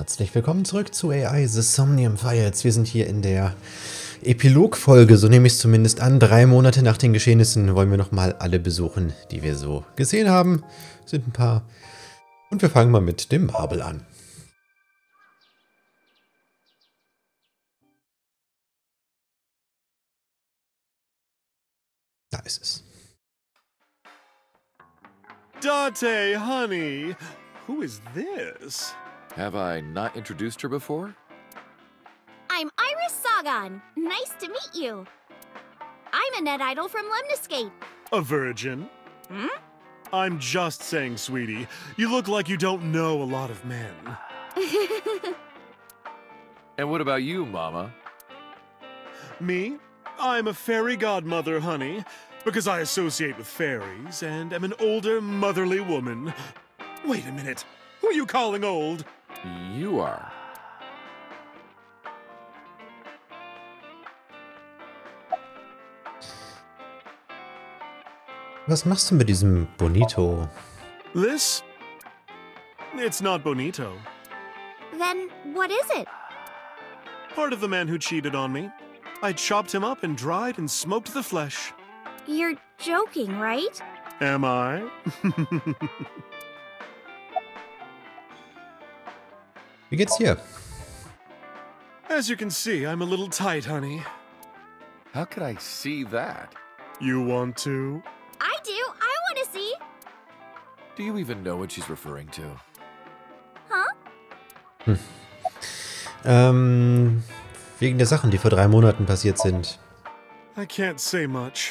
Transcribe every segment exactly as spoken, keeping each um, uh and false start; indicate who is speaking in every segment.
Speaker 1: Herzlich willkommen zurück zu A I The Somnium Files. Wir sind hier in der Epilogfolge, so nehme ich es zumindest an. Drei Monate nach den Geschehnissen wollen wir nochmal alle besuchen, die wir so gesehen haben. Sind ein paar. Und wir fangen mal mit dem Marble an. Da ist es.
Speaker 2: Date, honey, who is this?
Speaker 3: Have I not introduced her before?
Speaker 4: I'm Iris Sagan. Nice to meet you. I'm a net idol from Lemniscape.
Speaker 2: A virgin?
Speaker 4: Hmm?
Speaker 2: I'm just saying, sweetie. You look like you don't know a lot of men.
Speaker 3: And what about you, Mama?
Speaker 2: Me? I'm a fairy godmother, honey, because I associate with fairies and am an older, motherly woman. Wait a minute. Who are you calling old?
Speaker 3: You are.
Speaker 1: Was machst du mit diesem Bonito?
Speaker 2: This? It's not bonito.
Speaker 4: Then what is it?
Speaker 2: Part of the man who cheated on me. I chopped him up and dried and smoked the flesh.
Speaker 4: You're joking, right?
Speaker 2: Am I?
Speaker 1: Wie geht's dir?
Speaker 2: As you can see, I'm a little tight, honey.
Speaker 3: How could I see that?
Speaker 2: You want to?
Speaker 4: I do. I want to see.
Speaker 3: Do you even know what she's referring to?
Speaker 4: Huh?
Speaker 1: Hm. Ähm, wegen der Sachen, die vor drei Monaten passiert sind.
Speaker 2: I can't say much.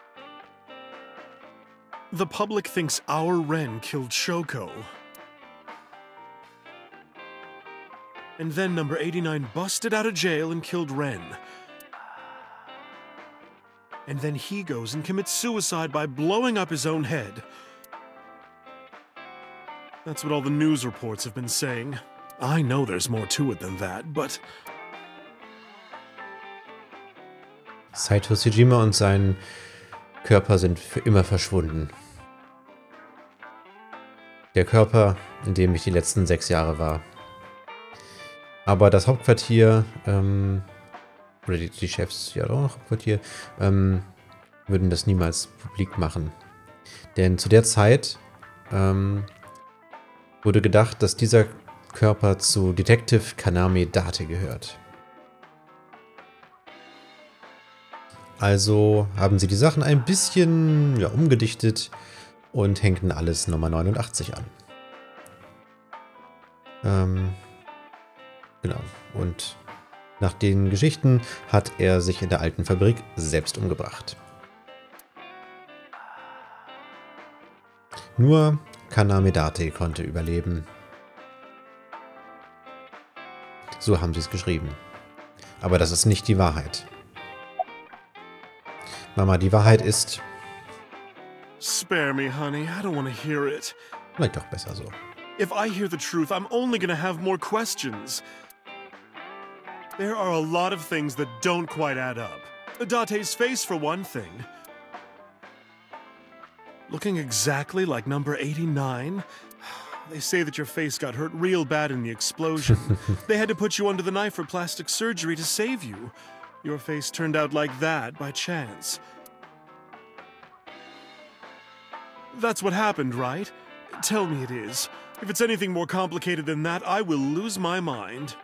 Speaker 2: The public thinks our Ren killed Shoko. And then number eighty-nine busted out of jail and killed Ren. And then he goes and commits suicide by blowing up his own head. That's what all the news reports have been saying. I know there's more to it than that, but...
Speaker 1: Saito Sejima und sein Körper sind für immer verschwunden. Der Körper, in dem ich die letzten sechs Jahre war. Aber das Hauptquartier, ähm, oder die, die Chefs, ja doch, Hauptquartier, ähm, würden das niemals publik machen. Denn zu der Zeit ähm, wurde gedacht, dass dieser Körper zu Detective Kaname Date gehört. Also haben sie die Sachen ein bisschen ja, umgedichtet und hängten alles Nummer neunundachtzig an. Ähm, genau. Und nach den Geschichten hat er sich in der alten Fabrik selbst umgebracht. Nur Kaname Date konnte überleben. So haben sie es geschrieben. Aber das ist nicht die Wahrheit. Mama, die Wahrheit ist...
Speaker 2: Spare me, honey. I don't want to hear it.
Speaker 1: Vielleicht doch besser so.
Speaker 2: If I hear the truth, I'm only gonna have more questions. There are a lot of things that don't quite add up. Date's face, for one thing. Looking exactly like number eighty-nine? They say that your face got hurt real bad in the explosion. They had to put you under the knife for plastic surgery to save you. Your face turned out like that by chance. That's what happened, right? Tell me it is. If it's anything more complicated than that, I will lose my mind.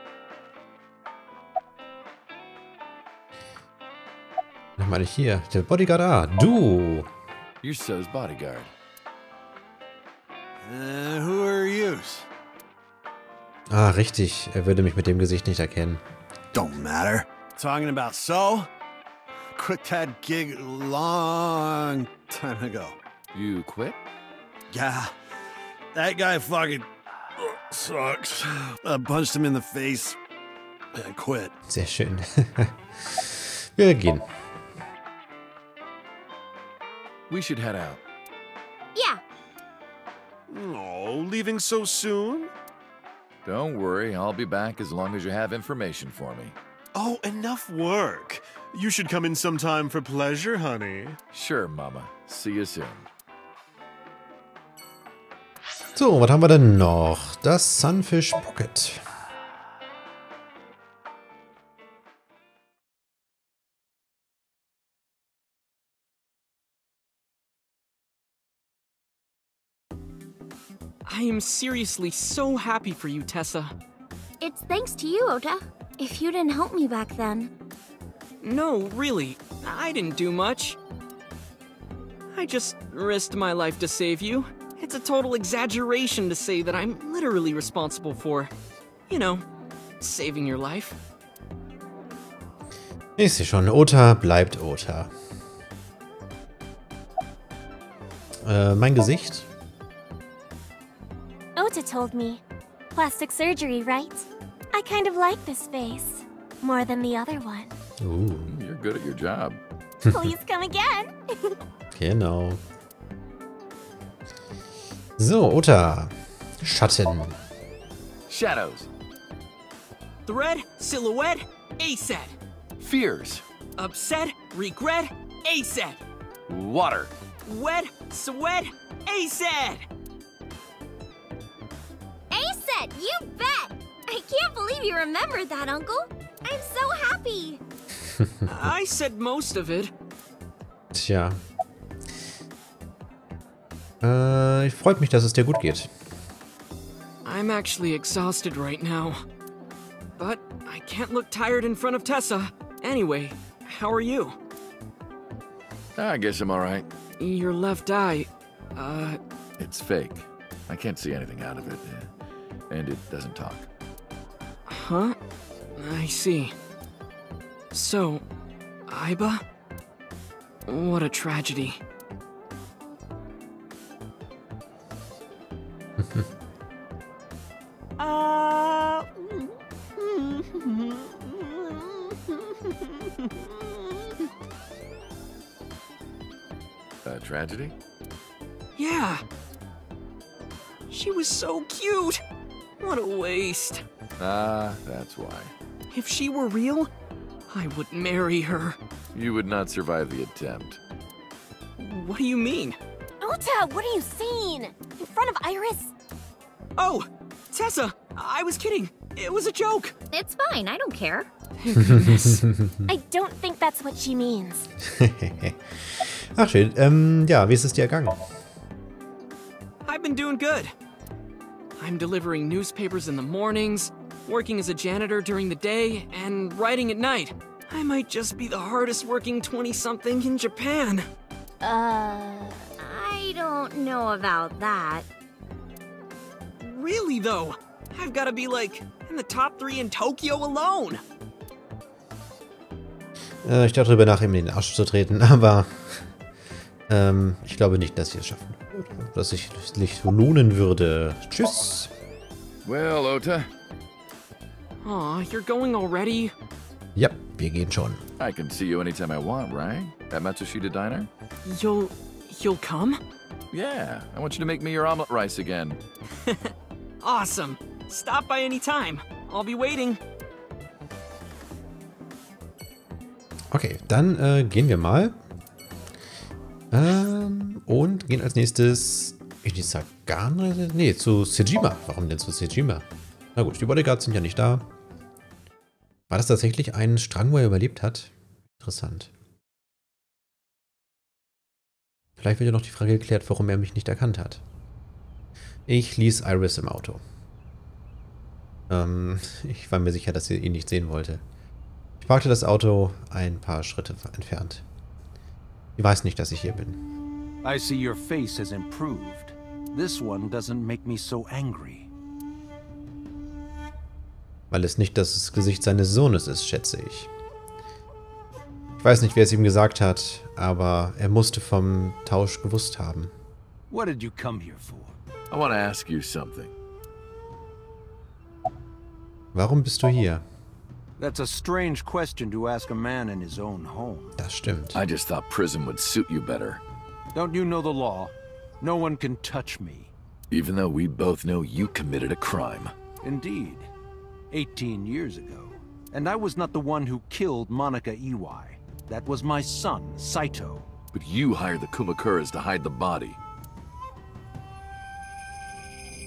Speaker 1: Nochmal hier. Der Bodyguard A. Du.
Speaker 3: You're So's bodyguard.
Speaker 5: Uh, who are yous?
Speaker 1: Ah, richtig. Er würde mich mit dem Gesicht nicht erkennen.
Speaker 5: Don't matter. Talking about So? Quit that gig long time ago.
Speaker 3: You quit?
Speaker 5: Yeah. That guy fucking sucks. I punched him in the face and quit.
Speaker 1: Sehr schön. Wir gehen.
Speaker 3: We should head out.
Speaker 4: Yeah.
Speaker 2: Oh, leaving so soon?
Speaker 3: Don't worry, I'll be back as long as you have information for me.
Speaker 2: Oh, enough work. You should come in sometime for pleasure, honey.
Speaker 3: Sure, Mama. See you soon.
Speaker 1: So, was haben wir denn noch? Das Sunfish Pocket.
Speaker 6: I am seriously so happy for you, Tessa.
Speaker 4: It's thanks to you, Ota. If you didn't help me back then.
Speaker 6: No, really, I didn't do much. I just risked my life to save you. It's a total exaggeration to say that I'm literally responsible for, you know, saving your life.
Speaker 1: Ich sehe schon, Ota bleibt Ota. Äh, mein Gesicht?
Speaker 7: Ota told me. Plastic surgery, right? I kind of like this face. More than the other one.
Speaker 1: Uh.
Speaker 3: You're good at your job.
Speaker 7: Please come again.
Speaker 1: Genau. So, Ota. Schatten.
Speaker 3: Shadows.
Speaker 6: Thread, silhouette, A-set.
Speaker 3: Fears.
Speaker 6: Upset, regret, A-set.
Speaker 3: Water.
Speaker 6: Wet, sweat, A-set.
Speaker 4: A-set, you bet! I can't believe you remembered that, Uncle. I'm so happy.
Speaker 6: I said most of it.
Speaker 1: Tja. Äh, ich freut mich, dass es dir gut geht.
Speaker 6: I'm actually exhausted right now. But I can't look tired in front of Tessa. Anyway, how are you?
Speaker 3: I guess I'm alright.
Speaker 6: Your left eye, uh...
Speaker 3: It's fake. I can't see anything out of it. And it doesn't talk.
Speaker 6: Huh? I see. So, Aiba? What a tragedy.
Speaker 7: uh...
Speaker 3: A tragedy?
Speaker 6: Yeah. She was so cute. What a waste.
Speaker 3: Ah, that's why.
Speaker 6: If she were real, I would marry her.
Speaker 3: You would not survive the attempt.
Speaker 6: What do you mean?
Speaker 7: Ota, what are you saying? In front of Iris?
Speaker 6: Oh, Tessa, I was kidding. It was a joke.
Speaker 4: It's fine, I don't care.
Speaker 7: I don't think that's what she means.
Speaker 1: Ach schön. Ähm, ja, wie ist es dir ergangen?
Speaker 6: I've been doing good. I'm delivering newspapers in the mornings, working as a janitor during the day, and writing at night. I might just be the hardest working twenty-something in Japan.
Speaker 4: Uh, I don't know about that.
Speaker 6: Really, though? I've got to be, like, in the top three in Tokyo alone.
Speaker 1: Äh, ich dachte darüber nach, ihm in den Arsch zu treten, aber ähm, ich glaube nicht, dass ich es schaffen würde. Dass ich es nicht so lohnen würde. Tschüss.
Speaker 3: Well, Ota.
Speaker 6: Aw, you're going already?
Speaker 1: Ja, wir gehen schon.
Speaker 3: I can see you anytime I want, right? At Matsushita Diner?
Speaker 6: You'll... you'll come?
Speaker 3: Yeah, I want you to make me your omelet rice again.
Speaker 6: Awesome. Stop by any time. I'll be waiting.
Speaker 1: Okay, dann äh, gehen wir mal. Ähm, und gehen als nächstes in die Sagan... Nee, zu Sejima. Warum denn zu Sejima? Na gut, die Bodyguards sind ja nicht da. War das tatsächlich ein Strang, wo er überlebt hat? Interessant. Vielleicht wird ja noch die Frage geklärt, warum er mich nicht erkannt hat. Ich ließ Iris im Auto. Ähm, ich war mir sicher, dass sie ihn nicht sehen wollte. Ich parkte das Auto ein paar Schritte entfernt. Sie weiß nicht, dass ich hier bin.
Speaker 8: I see your face has improved. This one doesn't make me so angry.
Speaker 1: Weil es nicht das Gesicht seines Sohnes ist, schätze ich. Ich weiß nicht, wer es ihm gesagt hat, aber er musste vom Tausch gewusst haben.
Speaker 8: What did you come here for?
Speaker 3: I want to ask you something.
Speaker 1: Warum bist du hier?
Speaker 8: That's a strange question to ask a man in his own home.
Speaker 1: Das stimmt.
Speaker 3: I just thought prison would suit you better.
Speaker 8: Don't you know the law? No one can touch me.
Speaker 3: Even though we both know you committed a crime.
Speaker 8: Indeed. Eighteen years ago. And I was not the one who killed Monica Iwai. That was my son, Saito.
Speaker 3: But you hired the Kumakuras to hide the body.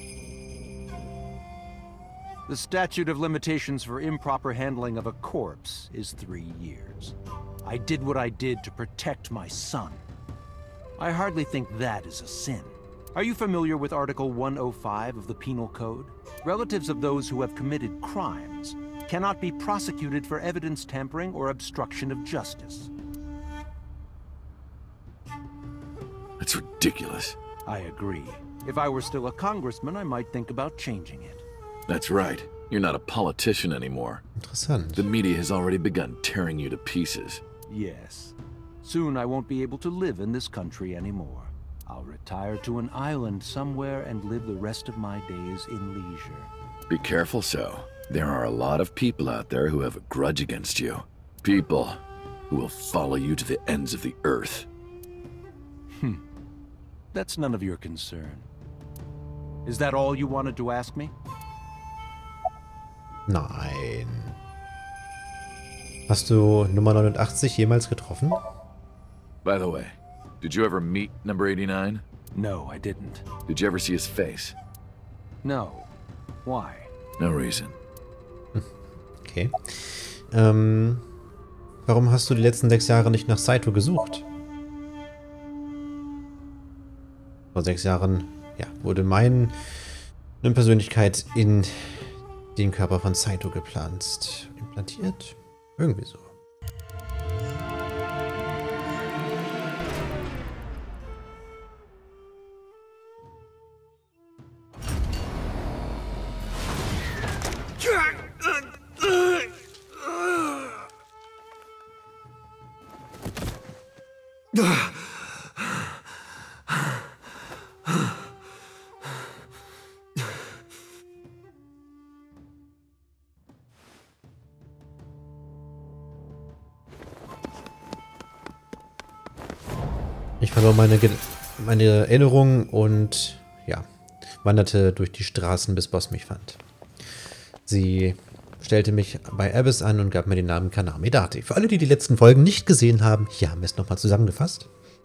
Speaker 8: The statute of limitations for improper handling of a corpse is three years. I did what I did to protect my son. I hardly think that is a sin. Are you familiar with Article one oh five of the Penal Code? Relatives of those who have committed crimes cannot be prosecuted for evidence tampering or obstruction of justice.
Speaker 3: That's ridiculous.
Speaker 8: I agree. If I were still a congressman, I might think about changing it.
Speaker 3: That's right. You're not a politician anymore.
Speaker 1: Interessant.
Speaker 3: The media has already begun tearing you to pieces.
Speaker 8: Yes. Soon I won't be able to live in this country anymore. I'll retire to an island somewhere and live the rest of my days in leisure.
Speaker 3: Be careful, so. There are a lot of people out there who have a grudge against you. People who will follow you to the ends of the earth.
Speaker 8: Hmm. That's none of your concern. Is that all you wanted to ask me?
Speaker 1: Nein. Hast du Nummer neunundachtzig jemals getroffen?
Speaker 3: By the way, did you ever meet number eighty-nine?
Speaker 8: No, I didn't.
Speaker 3: Did you ever see his face?
Speaker 8: No. Why?
Speaker 3: No reason.
Speaker 1: Okay. Ähm, warum hast du die letzten sechs Jahre nicht nach Saito gesucht? Vor sechs Jahren, ja, wurde meine Persönlichkeit in den Körper von Saito gepflanzt. Implantiert? Irgendwie so. Ich verlor meine, Ge meine Erinnerung und ja, wanderte durch die Straßen, bis Boss mich fand. Sie stellte mich bei Abyss an und gab mir den Namen Kaname Date. Für alle, die die letzten Folgen nicht gesehen haben, hier haben wir es nochmal zusammengefasst.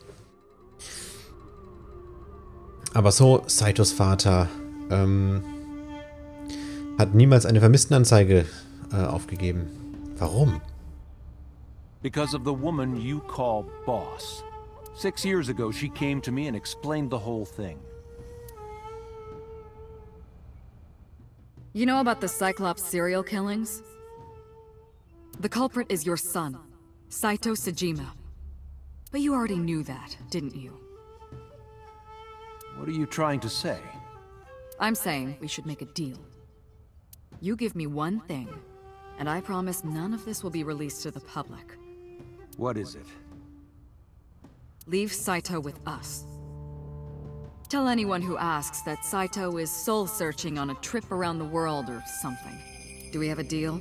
Speaker 1: Aber so, Saitos Vater ähm, hat niemals eine Vermisstenanzeige äh, aufgegeben. Warum?
Speaker 8: Because of the woman you call boss. Six years ago, she came to me and explained the whole thing.
Speaker 9: You know about the Cyclops serial killings? The culprit is your son, Saito Sejima. But you already knew that, didn't you?
Speaker 8: What are you trying to say?
Speaker 9: I'm saying we should make a deal. You give me one thing, and I promise none of this will be released to the public.
Speaker 8: What is it?
Speaker 9: Leave Saito with us. Tell anyone who asks that Saito is soul-searching on a trip around the world or something. Do we have a deal?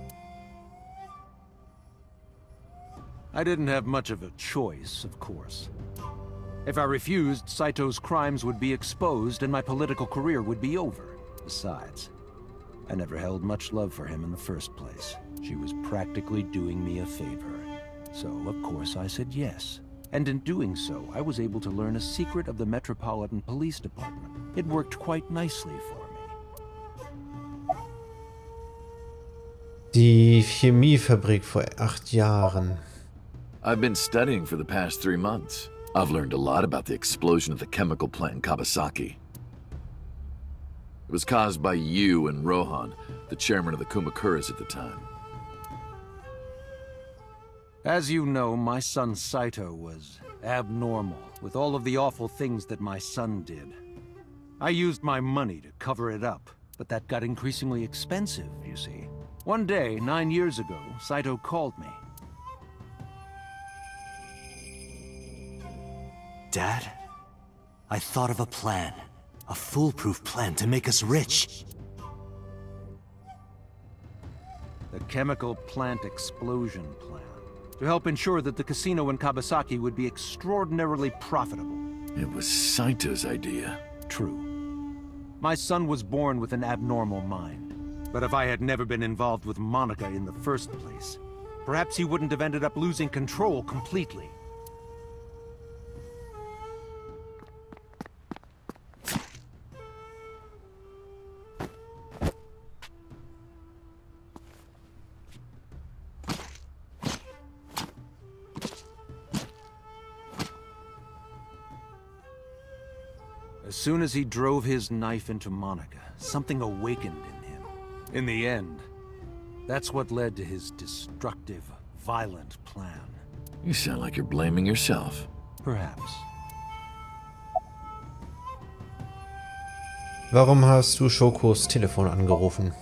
Speaker 8: I didn't have much of a choice, of course. If I refused, Saito's crimes would be exposed and my political career would be over. Besides, I never held much love for him in the first place. She was practically doing me a favor. So, of course, I said yes. And in doing so, I was able to learn a secret of the Metropolitan Police Department. It worked quite nicely for me.
Speaker 1: Die Chemiefabrik vor acht Jahren.
Speaker 3: I've been studying for the past three months. I've learned a lot about the explosion of the chemical plant in Kawasaki. It was caused by you and Rohan, the chairman of the Kumakuras at the time.
Speaker 8: As you know, my son Saito was abnormal, with all of the awful things that my son did. I used my money to cover it up, but that got increasingly expensive, you see. One day, nine years ago, Saito called me.
Speaker 10: Dad, I thought of a plan. A foolproof plan to make us rich.
Speaker 8: The chemical plant explosion plan. To help ensure that the casino in Kawasaki would be extraordinarily profitable.
Speaker 3: It was Saito's idea.
Speaker 8: True. My son was born with an abnormal mind. But if I had never been involved with Monica in the first place, perhaps he wouldn't have ended up losing control completely. soon as he drove his knife into Monica, something awakened in him. In the end, that's what led to his destructive, violent plan.
Speaker 3: You sound like you're blaming yourself.
Speaker 8: Perhaps.
Speaker 1: Warum hast du Shokos Telefon angerufen?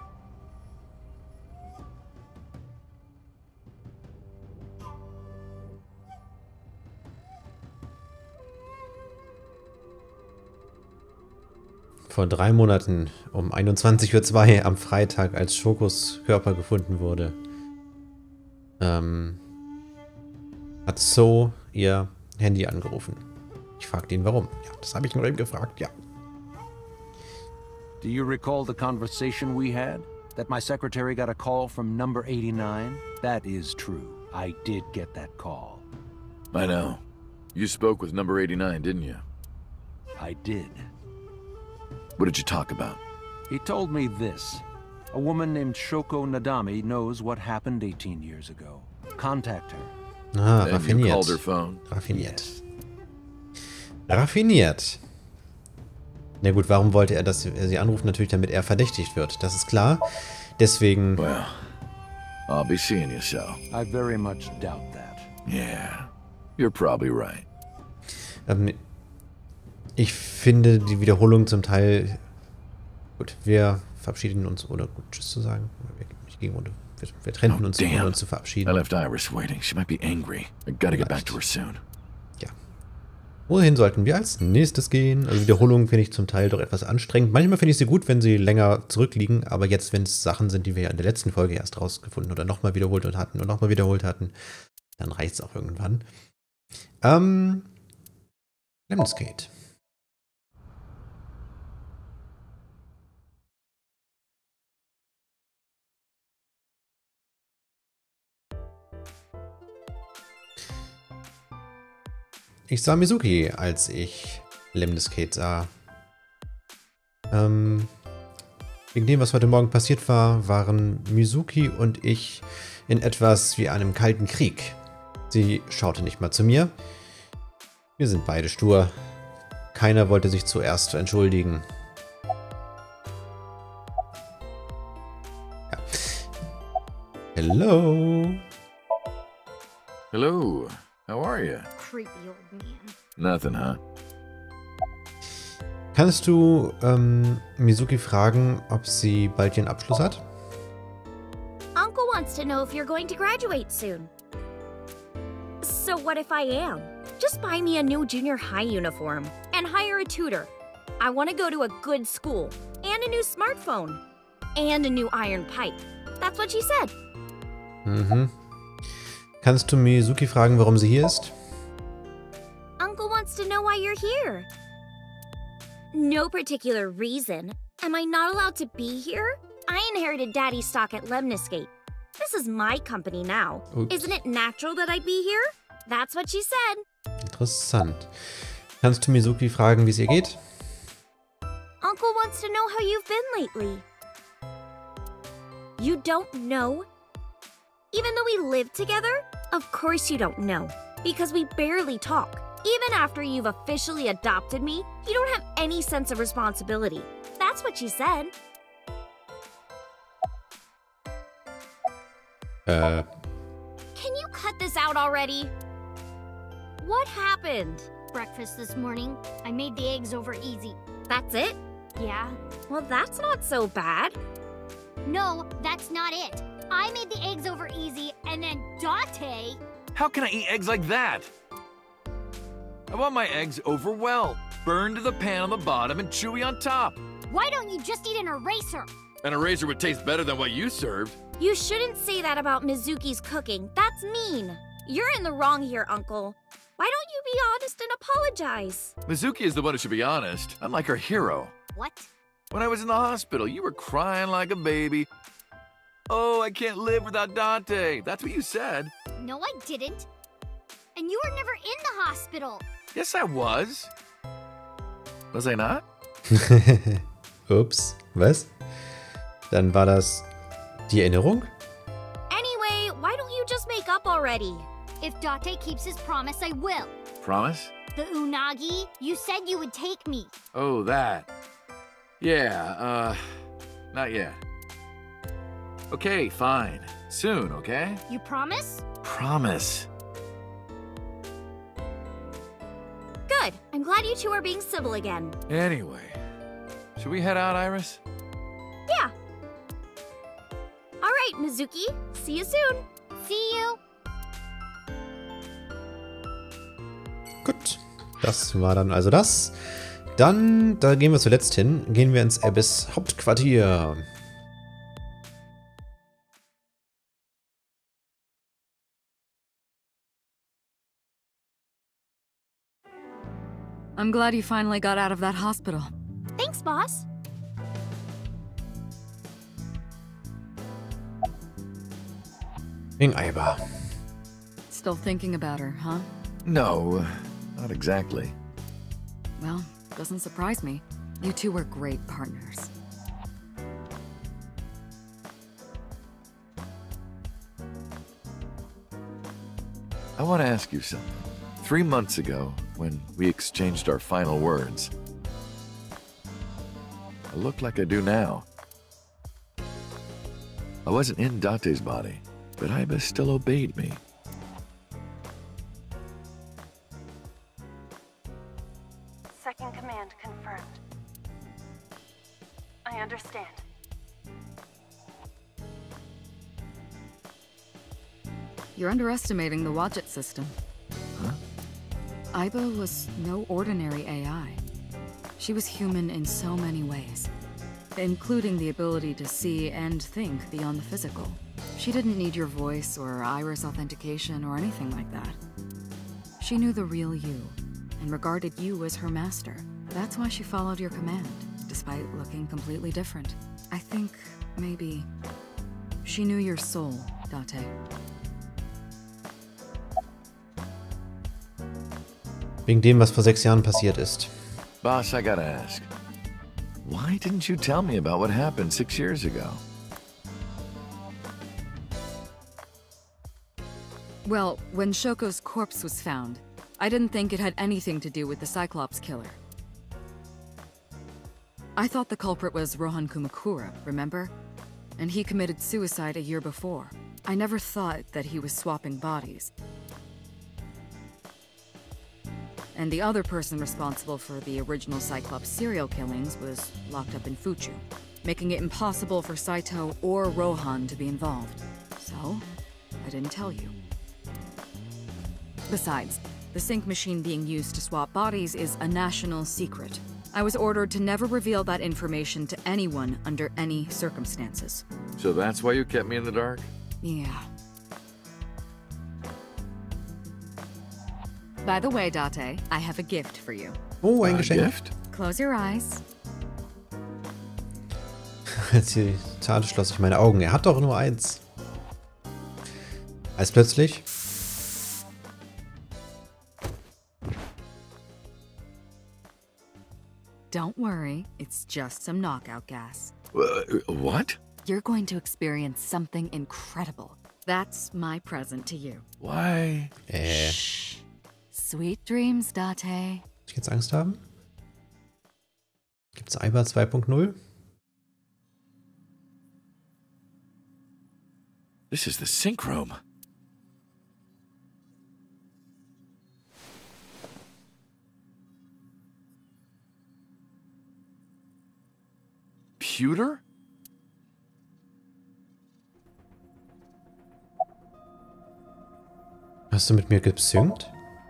Speaker 1: Vor drei Monaten um einundzwanzig Uhr zwei am Freitag, als Shokos Körper gefunden wurde, ähm, hat So ihr Handy angerufen. Ich fragte ihn, warum. Ja, das habe ich nur eben gefragt, ja.
Speaker 8: Do you recall the conversation we had? That my secretary got a call from number eighty-nine? That is true. I did get that call.
Speaker 3: I know. You spoke with number eighty-nine, didn't you?
Speaker 8: I did.
Speaker 3: What did you talk about?
Speaker 8: He told me this. A woman named Shoko Nadami knows what happened eighteen years ago. Contact her.
Speaker 1: Ah,
Speaker 3: And
Speaker 1: raffiniert.
Speaker 3: you called her phone?
Speaker 1: Raffiniert. Raffiniert. Na gut, warum wollte er, dass er sie anruft? Natürlich, damit er verdächtigt wird. Das ist klar. Deswegen...
Speaker 3: Well, I'll be seeing you, so.
Speaker 8: I very much doubt that.
Speaker 3: Yeah, you're probably right.
Speaker 1: Ähm, ich finde die Wiederholung zum Teil... Gut, wir verabschieden uns, oder gut, tschüss zu sagen. Ich gehe runter. Wir, wir trennten
Speaker 3: Oh,
Speaker 1: uns,
Speaker 3: damn.
Speaker 1: ohne uns zu verabschieden.
Speaker 3: I left Iris waiting. She might be angry. I gotta get back to her soon.
Speaker 1: Ja. Wohin sollten wir als nächstes gehen? Also Wiederholungen finde ich zum Teil doch etwas anstrengend. Manchmal finde ich sie gut, wenn sie länger zurückliegen, aber jetzt, wenn es Sachen sind, die wir ja in der letzten Folge erst rausgefunden oder nochmal wiederholt und hatten und nochmal wiederholt hatten, dann reicht es auch irgendwann. Ähm, Lemnis Gate. Ich sah Mizuki, als ich Lemnis Gate sah. Ähm, wegen dem, was heute Morgen passiert war, waren Mizuki und ich in etwas wie einem kalten Krieg. Sie schaute nicht mal zu mir. Wir sind beide stur. Keiner wollte sich zuerst entschuldigen. Ja. Hello.
Speaker 3: Hello. How are you?
Speaker 4: Creepy old man.
Speaker 3: Nothing, huh?
Speaker 1: Kannst du ähm, Mizuki fragen, ob sie bald ihren Abschluss hat?
Speaker 4: Uncle wants to know if you're going to graduate soon. So what if I am? Just buy me a new junior high uniform and hire a tutor. I want to go to a good school and a new smartphone and a new iron pipe. That's what she said.
Speaker 1: Mhm. Kannst du Mizuki fragen, warum sie hier ist?
Speaker 4: Uncle wants to know why you're here. No particular reason. Am I not allowed to be here? I inherited Daddy's stock at Lemnis Gate. This is my company now.
Speaker 1: Oops.
Speaker 4: Isn't it natural that I'd be here? That's what she said.
Speaker 1: Interessant. Kannst du Mizuki fragen, wie es ihr geht?
Speaker 4: Uncle wants to know how you've been lately. You don't know? Even though we live together? Of course you don't know. Because we barely talk. Even after you've officially adopted me, you don't have any sense of responsibility. That's what she said.
Speaker 1: Äh,
Speaker 4: Can you cut this out already? What happened? Breakfast this morning. I made the eggs over easy. That's it? Yeah. Well, that's not so bad.
Speaker 11: No, that's not it. I made the eggs over easy, and then Dante...
Speaker 12: How can I eat eggs like that? I want my eggs over well. Burned to the pan on the bottom and chewy on top.
Speaker 11: Why don't you just eat an eraser?
Speaker 12: An eraser would taste better than what you served.
Speaker 4: You shouldn't say that about Mizuki's cooking. That's mean. You're in the wrong here, Uncle. Why don't you be honest and apologize?
Speaker 3: Mizuki is the one who should be honest. I'm like her hero.
Speaker 11: What?
Speaker 3: When I was in the hospital, you were crying like a baby. Oh, I can't live without Dante. That's what you said.
Speaker 11: No, I didn't. And you were never in the hospital.
Speaker 3: Yes, I was. Was I not?
Speaker 1: Ups, was? Dann war das die Erinnerung?
Speaker 4: Anyway, why don't you just make up already?
Speaker 11: If Dante keeps his promise, I will.
Speaker 3: Promise?
Speaker 11: The Unagi? You said you would take me.
Speaker 3: Oh, that. Yeah, uh, not yet. Okay, fine. Soon, okay?
Speaker 11: You promise?
Speaker 3: Promise.
Speaker 4: Good. I'm glad you two are being civil again.
Speaker 3: Anyway, should we head out, Iris?
Speaker 4: Yeah. All right, Mizuki. See you soon.
Speaker 11: See you.
Speaker 1: Gut. Das war dann also das. Dann, da gehen wir zuletzt hin. Gehen wir ins Abyss Hauptquartier.
Speaker 9: I'm glad you finally got out of that hospital.
Speaker 4: Thanks, boss.
Speaker 1: Wegen Aiba.
Speaker 9: Still thinking about her, huh?
Speaker 3: No, not exactly.
Speaker 9: Well, doesn't surprise me. You two were great partners.
Speaker 3: I want to ask you something. Three months ago, when we exchanged our final words, I look like I do now. I wasn't in Date's body, but Aiba still obeyed me.
Speaker 13: Second command confirmed. I understand.
Speaker 9: You're underestimating the Wadjet system.
Speaker 3: Huh?
Speaker 9: Aiba was no ordinary A I. She was human in so many ways, including the ability to see and think beyond the physical. She didn't need your voice or iris authentication or anything like that. She knew the real you, and regarded you as her master. That's why she followed your command, despite looking completely different. I think, maybe, she knew your soul, Date.
Speaker 1: Wegen dem, was vor sechs Jahren passiert ist.
Speaker 3: Boss, I gotta ask. Why didn't you tell me about what happened six years ago?
Speaker 9: Well, when Shoko's corpse was found, I didn't think it had anything to do with the Cyclops killer. I thought the culprit was Rohan Kumakura, remember? And he committed suicide a year before. I never thought that he was swapping bodies. And the other person responsible for the original Cyclops serial killings was locked up in Fuchu, making it impossible for Saito or Rohan to be involved. So, I didn't tell you. Besides, the sync machine being used to swap bodies is a national secret. I was ordered to never reveal that information to anyone under any circumstances.
Speaker 3: So that's why you kept me in the dark?
Speaker 9: Yeah. By the way, Date, I have a gift for you.
Speaker 1: Oh, ein Geschenk.
Speaker 3: Gift?
Speaker 9: Close your eyes.
Speaker 1: Zitat schloss ich meine Augen. Er hat doch nur eins. Als plötzlich...
Speaker 9: Don't worry, it's just some knockout gas.
Speaker 3: Uh, what?
Speaker 9: You're going to experience something incredible. That's my present to you.
Speaker 3: Why?
Speaker 1: Äh.
Speaker 9: Shh. Sweet dreams, Date.
Speaker 1: Muss ich jetzt Angst haben? Gibt's Aiba zwei Punkt null?
Speaker 3: This is the sync room. Pewter?
Speaker 1: Hast du mit mir gesynkt?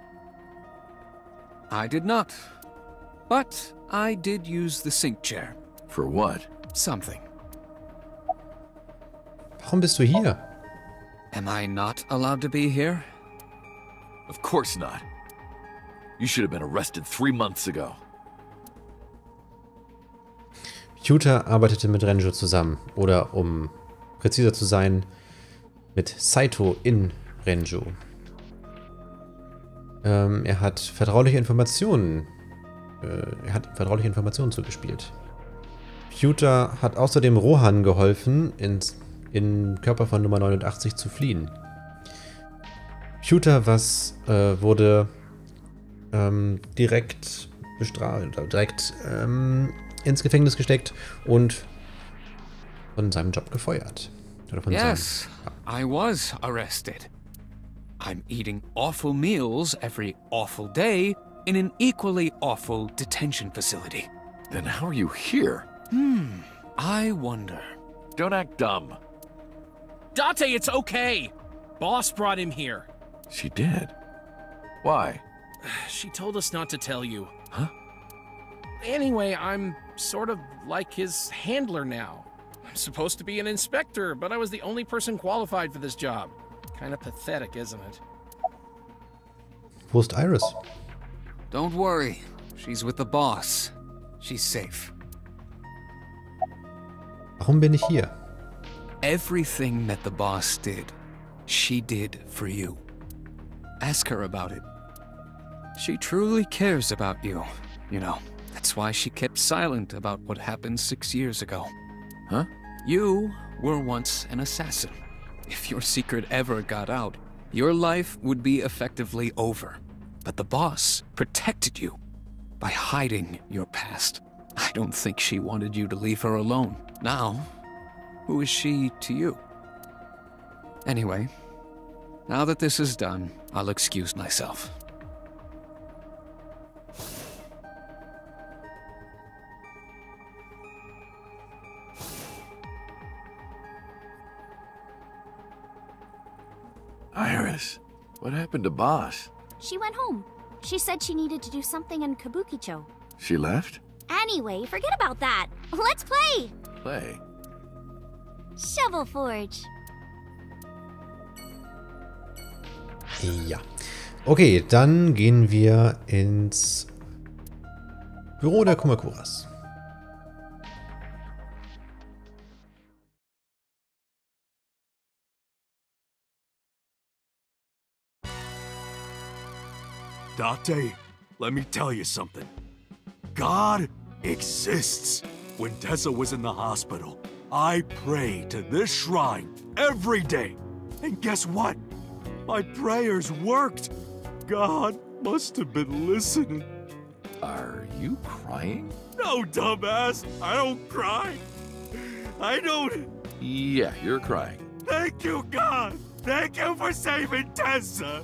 Speaker 14: I did not. But I did use the sync chair.
Speaker 3: For what?
Speaker 14: Something.
Speaker 1: Warum bist du hier?
Speaker 14: Am I not allowed to be here?
Speaker 3: Of course not. You should have been arrested three months ago.
Speaker 1: Ryuta arbeitete mit Renjo zusammen. Oder, um präziser zu sein, mit Saito in Renjo. Ähm, er hat vertrauliche Informationen. Äh, er hat vertrauliche Informationen zugespielt. Ryuta hat außerdem Rohan geholfen, ins, in den Körper von Nummer neunundachtzig zu fliehen. Ryuta was, äh, wurde ähm, direkt bestraft, direkt ähm, ins Gefängnis gesteckt und von seinem Job gefeuert. Oder von
Speaker 14: Yes,
Speaker 1: seinem,
Speaker 14: I was arrested. I'm eating awful meals every awful day in an equally awful detention facility.
Speaker 3: Then how are you here?
Speaker 14: Hmm, I wonder.
Speaker 3: Don't act dumb.
Speaker 15: Date, it's okay. Boss brought him here.
Speaker 3: She did? Why?
Speaker 15: She told us not to tell you.
Speaker 3: Huh?
Speaker 15: Anyway, I'm sort of like his handler now. I'm supposed to be an inspector, but I was the only person qualified for this job. Kind of pathetic, isn't it?
Speaker 1: Wo ist Iris?
Speaker 14: Don't worry. She's with the boss. She's safe.
Speaker 1: Warum bin ich hier?
Speaker 14: Everything that the boss did, she did for you. Ask her about it. She truly cares about you, you know. That's why she kept silent about what happened six years ago.
Speaker 3: Huh?
Speaker 14: You were once an assassin. If your secret ever got out, your life would be effectively over. But the boss protected you by hiding your past. I don't think she wanted you to leave her alone. Now, who is she to you? Anyway, now that this is done, I'll excuse myself.
Speaker 3: Iris, what happened to Boss?
Speaker 4: She went home. She said she needed to do something in Kabukicho.
Speaker 3: She left?
Speaker 4: Anyway, forget about that. Let's play!
Speaker 3: Play?
Speaker 4: Shovel Forge.
Speaker 1: Ja. Okay, dann gehen wir ins Büro der Kumakuras.
Speaker 5: Date, let me tell you something. God exists. When Tessa was in the hospital, I prayed to this shrine every day. And guess what? My prayers worked. God must have been listening.
Speaker 3: Are you crying?
Speaker 5: No, dumbass. I don't cry. I don't...
Speaker 3: Yeah, you're crying.
Speaker 5: Thank you, God. Thank you for saving Tessa.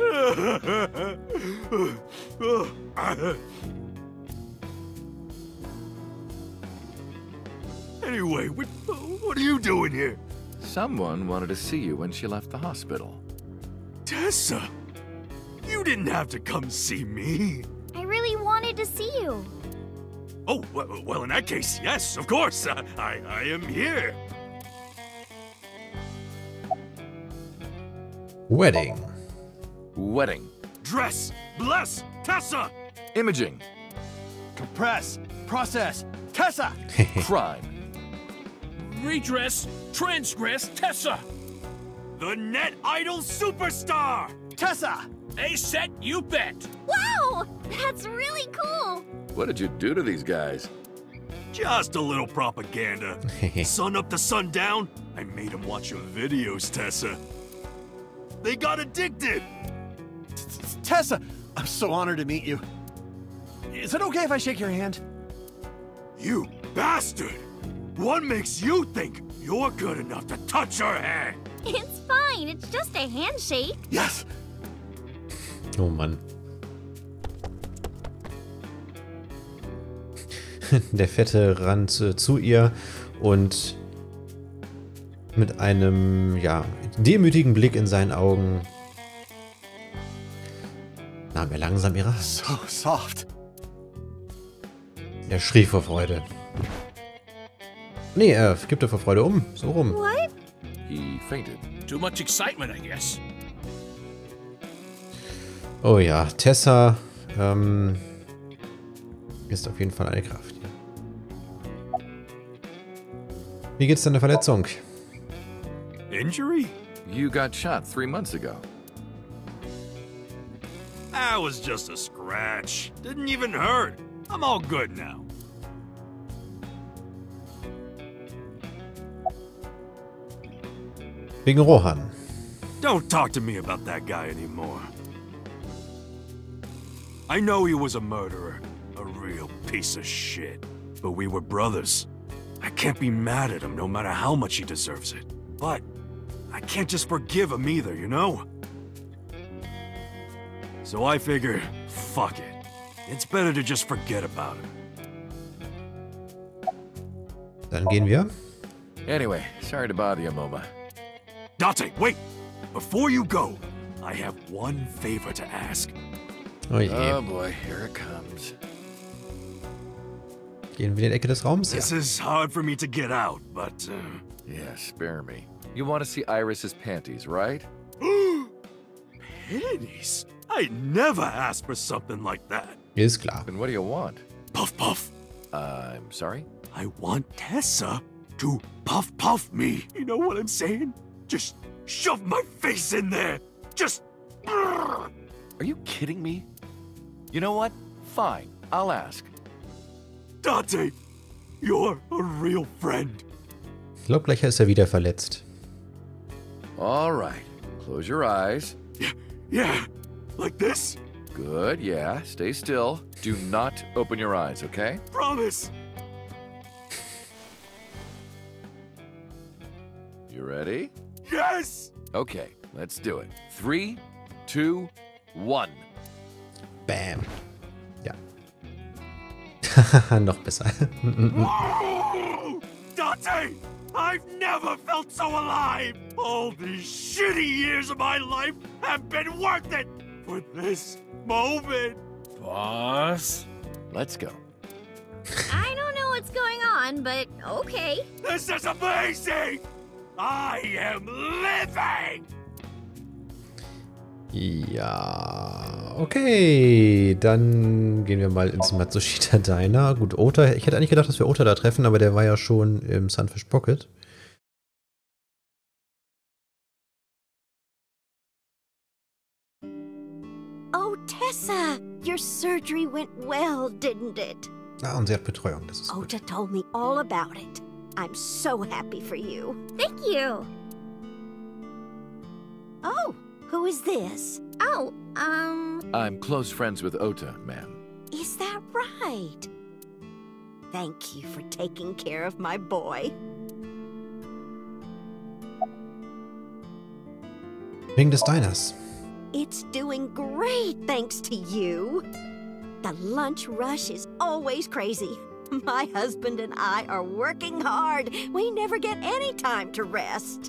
Speaker 5: Anyway, what, what are you doing here?
Speaker 3: Someone wanted to see you when she left the hospital.
Speaker 5: Tessa, you didn't have to come see me.
Speaker 4: I really wanted to see you.
Speaker 5: Oh, well, well in that case, yes, of course. Uh, I, I am here.
Speaker 1: Wedding.
Speaker 3: Wedding.
Speaker 5: Dress. Bless. Tessa.
Speaker 3: Imaging.
Speaker 5: Compress. Process. Tessa.
Speaker 3: Crime.
Speaker 15: Redress. Transgress. Tessa.
Speaker 5: The Net Idol Superstar. Tessa.
Speaker 15: A set, you bet.
Speaker 4: Wow! That's really cool.
Speaker 3: What did you do to these guys?
Speaker 5: Just a little propaganda. Sun up to sundown. I made them watch your videos, Tessa. They got addicted.
Speaker 16: Tessa, I'm so honored to meet you. Is it okay if I shake your hand?
Speaker 5: You bastard! What makes you think you're good enough to touch her hand?
Speaker 4: It's fine. It's just a handshake.
Speaker 5: Yes.
Speaker 1: Oh Mann. Der Fette rannt äh, zu ihr und mit einem, ja, demütigen Blick in seinen Augen nahm er langsam ihre Hand.
Speaker 16: So soft.
Speaker 1: Er schrie vor Freude. Nee, er kippte vor Freude um. So rum.
Speaker 4: What?
Speaker 3: He fainted.
Speaker 15: Too much excitement, I guess.
Speaker 1: Oh ja, Tessa ähm, ist auf jeden Fall eine Kraft. Wie geht's deiner Verletzung?
Speaker 5: Injury?
Speaker 3: You got shot three months ago.
Speaker 5: That was just a scratch. Didn't even hurt. I'm all good now.
Speaker 1: Wegen Rohan.
Speaker 5: Don't talk to me about that guy anymore. I know he was a murderer, a real piece of shit. But we were brothers. I can't be mad at him no matter how much he deserves it. But I can't just forgive him either, you know? So I figured, fuck it. It's better to just forget about it.
Speaker 1: Dann gehen wir.
Speaker 3: Anyway, sorry to bother you, Momo.
Speaker 5: Date, wait! Before you go, I have one favor to ask.
Speaker 1: Oh je.
Speaker 3: Oh boy, here it comes.
Speaker 1: Gehen wir in die Ecke des Raums?
Speaker 5: This
Speaker 1: Ja.
Speaker 5: is hard for me to get out, but... Uh...
Speaker 3: Yeah, spare me. You want to see Iris's panties, right?
Speaker 5: Panties? I never asked for something like that.
Speaker 1: Ist klar.
Speaker 3: Then what do you want?
Speaker 5: Puff puff.
Speaker 3: Uh, I'm sorry?
Speaker 5: I want Tessa to puff puff me. You know what I'm saying? Just shove my face in there. Just...
Speaker 3: Are you kidding me? You know what? Fine, I'll ask.
Speaker 5: Date, you're a real friend.
Speaker 1: Ich glaube, gleich ist er wieder verletzt.
Speaker 3: All right, close your eyes.
Speaker 5: Yeah, yeah, like this?
Speaker 3: Good, yeah, stay still. Do not open your eyes, okay?
Speaker 5: Promise.
Speaker 3: You ready?
Speaker 5: Yes!
Speaker 3: Okay, let's do it. Three, two, one.
Speaker 1: Bam. Ja. Noch besser.
Speaker 5: Oh, Date! I've never felt so alive! All these shitty years of my life have been worth it for this moment!
Speaker 15: Boss?
Speaker 3: Let's go.
Speaker 4: I don't know what's going on, but okay.
Speaker 5: This is amazing! I am living!
Speaker 1: Ja, okay. Dann gehen wir mal ins Matsushita Diner. Gut, Ota. Ich hätte eigentlich gedacht, dass wir Ota da treffen, aber der war ja schon im Sunfish Pocket.
Speaker 17: Oh, Tessa, your surgery went well, didn't it?
Speaker 1: Ah, und sie hat Betreuung. Das ist gut.
Speaker 17: Ota told me all about it. I'm so happy for you.
Speaker 4: Thank you.
Speaker 17: Oh, who is this?
Speaker 4: Oh, um...
Speaker 3: I'm close friends with Ota, ma'am.
Speaker 17: Is that right? Thank you for taking care of my boy.
Speaker 1: Wegen des Diners.
Speaker 17: It's doing great thanks to you. The lunch rush is always crazy. My husband and I are working hard. We never get any time to rest.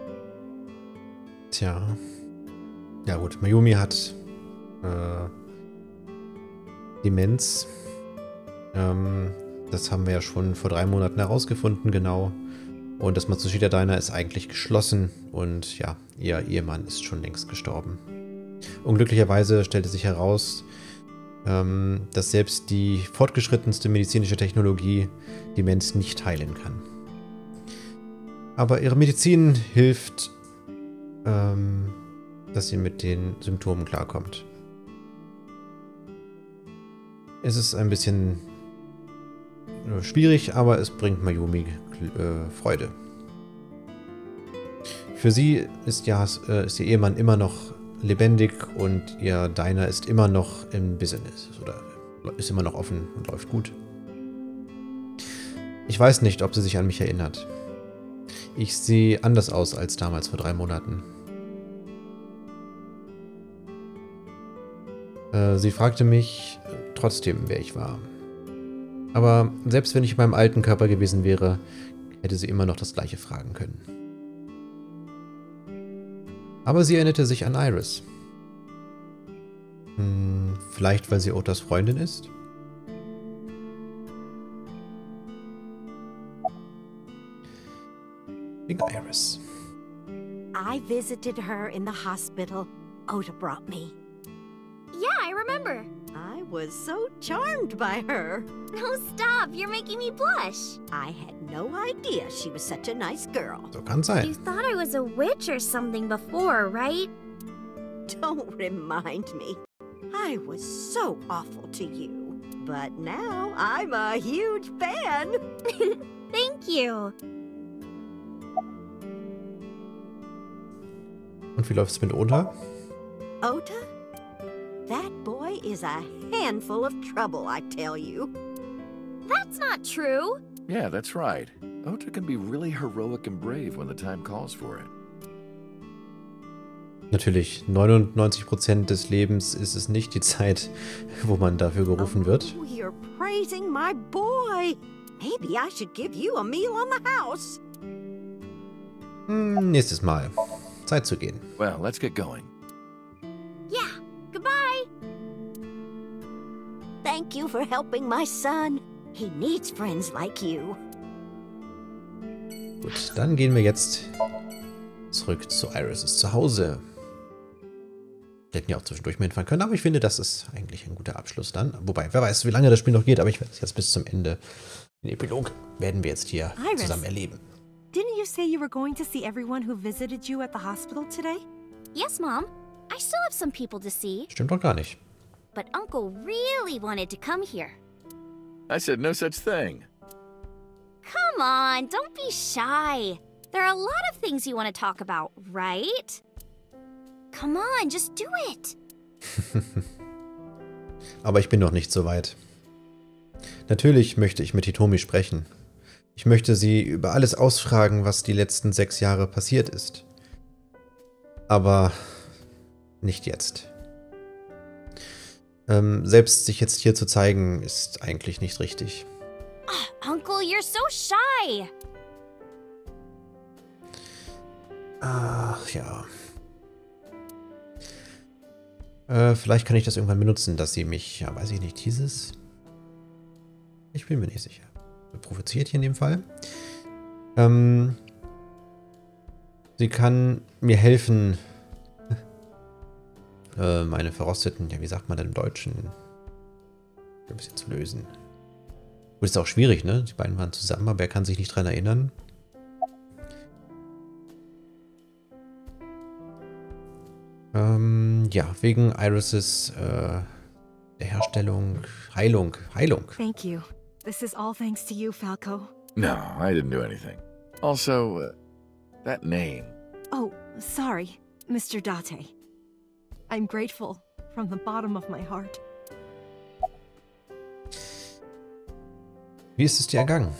Speaker 1: Tja. Ja gut, Mayumi hat äh, Demenz. Ähm, das haben wir ja schon vor drei Monaten herausgefunden, genau. Und das Matsushita Diner ist eigentlich geschlossen und ja, ihr Ehemann ist schon längst gestorben. Unglücklicherweise stellte sich heraus, ähm, dass selbst die fortgeschrittenste medizinische Technologie Demenz nicht heilen kann. Aber ihre Medizin hilft, ähm, dass sie mit den Symptomen klarkommt. Es ist ein bisschen äh, schwierig, aber es bringt Mayumi äh, Freude. Für sie ist, ja, äh, ist ihr Ehemann immer noch lebendig und ihr Diner ist immer noch im Business oder ist immer noch offen und läuft gut. Ich weiß nicht, ob sie sich an mich erinnert. Ich sehe anders aus als damals vor drei Monaten. Äh, sie fragte mich trotzdem, wer ich war. Aber selbst wenn ich in meinem alten Körper gewesen wäre, hätte sie immer noch das Gleiche fragen können. Aber sie erinnerte sich an Iris. Hm, vielleicht, weil sie Otas Freundin ist? Wegen Iris.
Speaker 17: I visited her in the hospital. Ota brought me.
Speaker 4: Yeah, I remember.
Speaker 17: I was so charmed by her.
Speaker 4: No, stop. You're making me blush.
Speaker 17: I had no idea she was such a nice girl.
Speaker 1: So kann sein.
Speaker 4: You thought I was a witch or something before, right?
Speaker 17: Don't remind me. I was so awful to you. But now I'm a huge fan.
Speaker 4: Thank you.
Speaker 1: Und wie läuft's mit Ota?
Speaker 17: Ota? That boy is a handful of trouble, I tell you.
Speaker 4: That's not true.
Speaker 3: Yeah, that's right. Ota can be really heroic and brave when the time calls for it.
Speaker 1: Natürlich, neunundneunzig Prozent des Lebens ist es nicht die Zeit, wo man dafür gerufen wird.
Speaker 17: Oh, you're praising my boy. Maybe I should give you a meal on the house.
Speaker 1: Hm, nächstes Mal. Zeit zu gehen.
Speaker 3: Well, let's get going.
Speaker 4: Yeah, goodbye.
Speaker 17: Thank you for helping my son. He needs friends like you.
Speaker 1: Gut, dann gehen wir jetzt zurück zu Iris' Zuhause. Wir hätten ja auch zwischendurch mehr hinfahren können, aber ich finde, das ist eigentlich ein guter Abschluss dann. Wobei, wer weiß, wie lange das Spiel noch geht, aber ich werde es jetzt bis zum Ende. Den Epilog werden wir jetzt hier
Speaker 13: Iris,
Speaker 1: zusammen erleben.
Speaker 13: Didn't you say you were going to see everyone who visited you at the hospital today?
Speaker 4: Yes, Mom. I still have some people to see.
Speaker 1: Stimmt doch gar nicht.
Speaker 4: But Uncle really wanted to come here.
Speaker 3: I said no such thing.
Speaker 4: Come on, don't be shy. There are a lot of things you want to talk about, right? Come on, just do it.
Speaker 1: Aber ich bin noch nicht so weit. Natürlich möchte ich mit Hitomi sprechen. Ich möchte sie über alles ausfragen, was die letzten sechs Jahre passiert ist. Aber nicht jetzt. Ähm, selbst sich jetzt hier zu zeigen, ist eigentlich nicht richtig.
Speaker 4: Oh, Uncle, you're so shy.
Speaker 1: Ach ja. Äh, vielleicht kann ich das irgendwann benutzen, dass sie mich, ja, weiß ich nicht, dieses. Ich bin mir nicht sicher. Provoziert hier in dem Fall. Ähm, sie kann mir helfen, äh, meine verrosteten, ja, wie sagt man denn im Deutschen, ein bisschen zu lösen. Gut, ist auch schwierig, ne? Die beiden waren zusammen, aber er kann sich nicht dran erinnern. Ähm, ja, wegen Iris' äh, der Herstellung, Heilung, Heilung.
Speaker 13: Thank you. This is all thanks to you, Falco.
Speaker 3: No, I didn't do anything. Also, uh, that name.
Speaker 13: Oh, sorry, Mister Date. I'm grateful from the bottom of my heart.
Speaker 1: Wie ist es dir ergangen?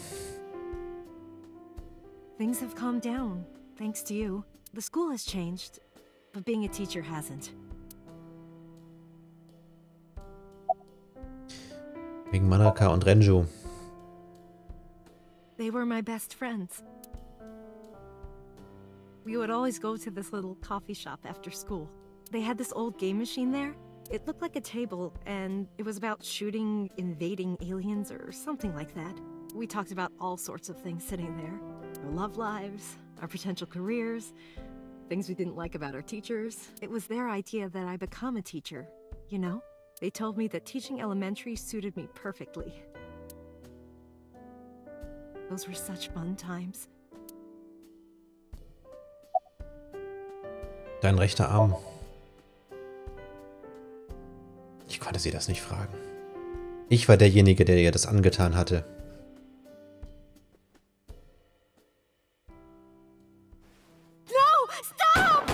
Speaker 13: Things have calmed down, thanks to you. The school has changed, but being a teacher hasn't.
Speaker 1: Wegen Manaka und Renju.
Speaker 13: They were my best friends. We would always go to this little coffee shop after school. They had this old game machine there. It looked like a table, and it was about shooting invading aliens or something like that. We talked about all sorts of things sitting there. Our love lives, our potential careers, things we didn't like about our teachers. It was their idea that I become a teacher, you know? They told me that teaching elementary suited me perfectly. Those were such fun times.
Speaker 1: Dein rechter Arm. Ich konnte sie das nicht fragen. Ich war derjenige, der ihr das angetan hatte.
Speaker 13: No! Stop!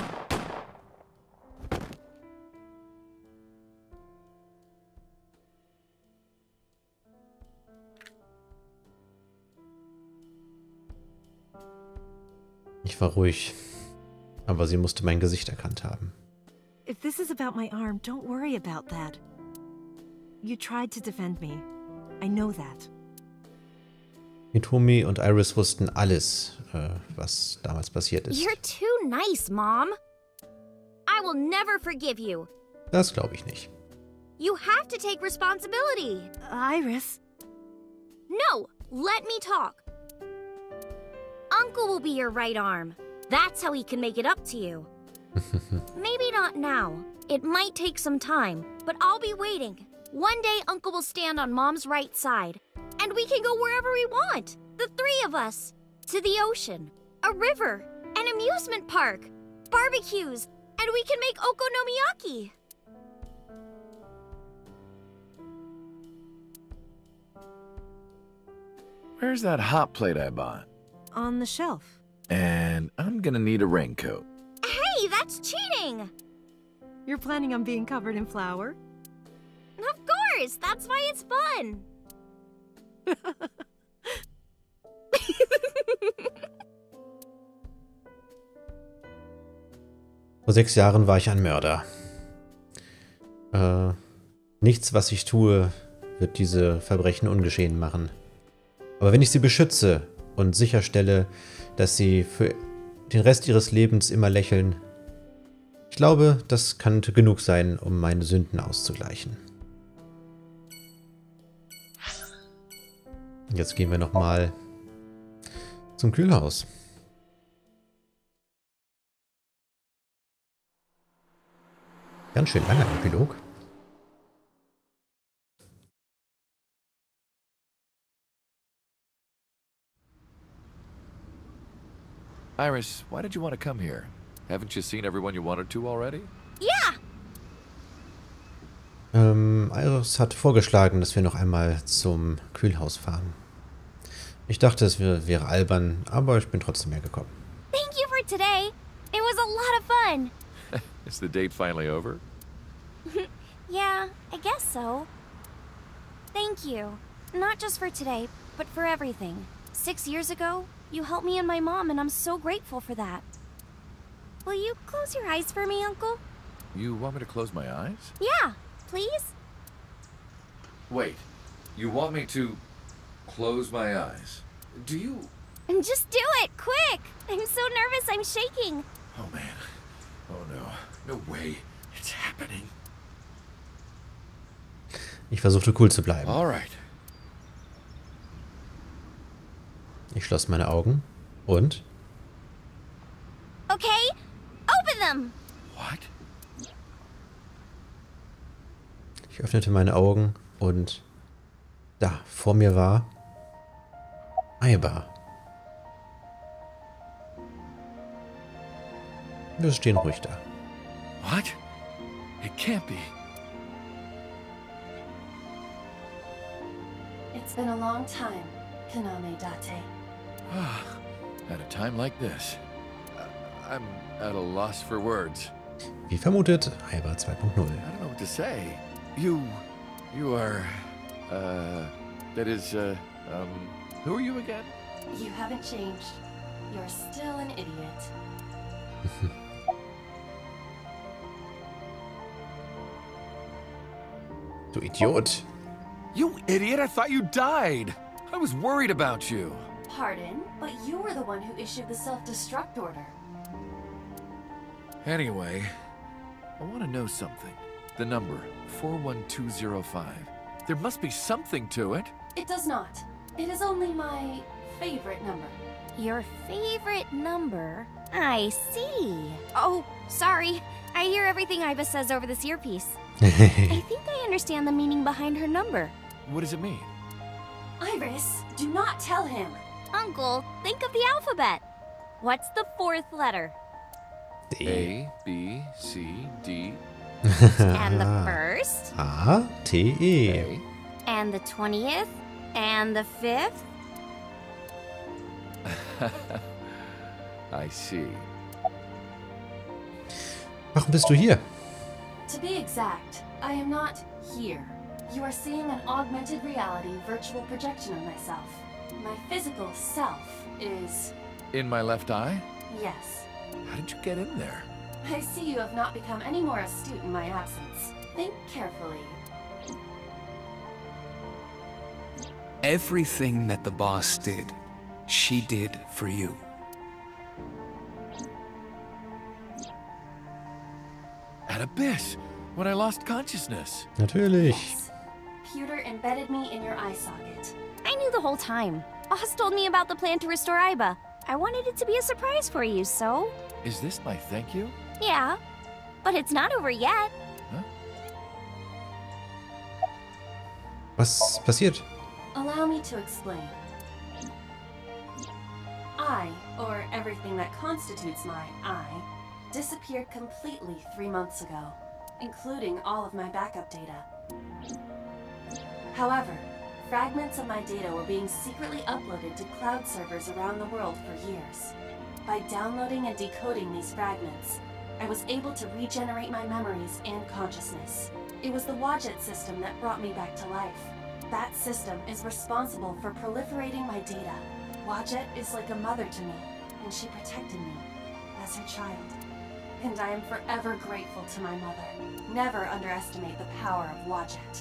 Speaker 1: Ich war ruhig. Aber sie musste mein Gesicht erkannt haben.
Speaker 13: If this is about my arm, don't worry about that. You tried to defend me. I know that.
Speaker 1: Hitomi und Iris wussten alles, äh, was damals passiert ist.
Speaker 4: You're too nice, Mom. I will never forgive you.
Speaker 1: Das glaube ich nicht.
Speaker 4: You have to take responsibility.
Speaker 13: Iris.
Speaker 4: No, let me talk. Uncle will be your right arm. That's how he can make it up to you. Maybe not now. It might take some time, but I'll be waiting. One day, Uncle will stand on Mom's right side, and we can go wherever we want. The three of us. To the ocean, a river, an amusement park, barbecues, and we can make okonomiyaki.
Speaker 3: Where's that hot plate I bought?
Speaker 13: On the shelf.
Speaker 3: And I'm gonna need a raincoat.
Speaker 4: Hey, that's cheating!
Speaker 13: You're planning on being covered in flour?
Speaker 4: course! That's why it's fun!
Speaker 1: Vor sechs Jahren war ich ein Mörder. Äh, nichts, was ich tue, wird diese Verbrechen ungeschehen machen. Aber wenn ich sie beschütze und sicherstelle, dass sie für den Rest ihres Lebens immer lächeln, ich glaube, das könnte genug sein, um meine Sünden auszugleichen. Jetzt gehen wir nochmal zum Kühlhaus. Ganz schön langer Epilog.
Speaker 3: Iris, why did you want to come here? Haven't you seen everyone you wanted to already?
Speaker 4: Ja!
Speaker 1: Ähm, Iris hat vorgeschlagen, dass wir noch einmal zum Kühlhaus fahren. Ich dachte, es wäre, wäre albern, aber ich bin trotzdem hergekommen.
Speaker 4: Thank you for today. It was a lot of fun.
Speaker 3: Is the date finally over?
Speaker 4: Yeah, I guess so. Thank you. Not just for today, but for everything. Six years ago, you helped me and my mom, and I'm so grateful for that. Will you close your eyes for me, Uncle?
Speaker 3: You want me to close my eyes?
Speaker 4: Yeah, please?
Speaker 3: Wait, you want me to close my eyes? Do you...
Speaker 4: And just do it, quick! I'm so nervous, I'm shaking.
Speaker 3: Oh man. Oh no. No way. It's happening.
Speaker 1: Ich versuchte cool zu bleiben.
Speaker 3: Alright.
Speaker 1: Ich schloss meine Augen und...
Speaker 4: Okay, open them!
Speaker 3: What?
Speaker 1: Ich öffnete meine Augen und da, vor mir war Aiba. Wir stehen ruhig da.
Speaker 3: What? It can't be.
Speaker 18: It's been a long time, Kaname Date.
Speaker 3: At a time like this, I'm at a loss for words.
Speaker 1: Wie vermutet, Aiba zwei Punkt null.
Speaker 3: I don't know what to say. You, you are, uh, that is, uh, um, who are you again?
Speaker 18: You haven't changed. You're still an idiot.
Speaker 1: Du Idiot.
Speaker 3: You idiot, I thought you died. I was worried about you.
Speaker 18: Pardon, but you were the one who issued the self-destruct order.
Speaker 3: Anyway, I want to know something. The number, four one two zero five. There must be something to it.
Speaker 18: It does not. It is only my favorite number.
Speaker 4: Your favorite number? I see. Oh, sorry. I hear everything Iva says over this earpiece. I think I understand the meaning behind her number.
Speaker 3: What does it mean?
Speaker 18: Iris, do not tell him.
Speaker 4: Uncle, think of the alphabet. What's the fourth letter?
Speaker 1: D.
Speaker 3: A, B, C, D.
Speaker 4: And the first?
Speaker 1: A, T, E.
Speaker 3: A.
Speaker 4: And the twentieth? And the fifth?
Speaker 3: I see.
Speaker 1: Warum bist du hier?
Speaker 18: To be exact, I am not here. You are seeing an augmented reality virtual projection of myself. My physical self is...
Speaker 3: In my left eye?
Speaker 18: Yes.
Speaker 3: How did you get in there?
Speaker 18: I see you have not become any more astute in my absence. Think carefully.
Speaker 14: Everything that the boss did, she did for you.
Speaker 3: At Abyss, when I lost consciousness.
Speaker 1: Natürlich.
Speaker 18: Yes. Pewter embedded me in your eye socket.
Speaker 4: I knew the whole time. Boss told me about the plan to restore Aiba. I wanted it to be a surprise for you, so...
Speaker 3: Is this my thank you?
Speaker 4: Yeah, but it's not over yet.
Speaker 3: Huh?
Speaker 1: Was passiert?
Speaker 18: Allow me to explain. I, or everything that constitutes my I, disappeared completely three months ago, including all of my backup data. However, fragments of my data were being secretly uploaded to cloud servers around the world for years. By downloading and decoding these fragments, I was able to regenerate my memories and consciousness. It was the Wadjet system that brought me back to life. That system is responsible for proliferating my data. Wadjet is like a mother to me, and she protected me as her child. And I am forever grateful to my mother. Never underestimate the power of Wadjet.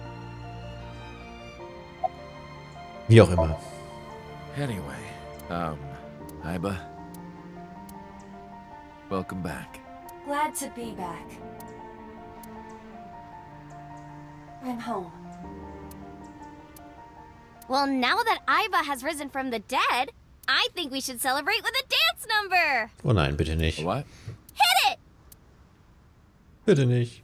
Speaker 1: Wie auch immer.
Speaker 3: Anyway, um, Aiba, welcome back.
Speaker 18: Glad to be back. I'm home.
Speaker 4: Well, now that Aiba has risen from the dead, I think we should celebrate with a dance number.
Speaker 1: Oh nein, bitte nicht.
Speaker 3: What?
Speaker 4: Hit it!
Speaker 1: Bitte nicht.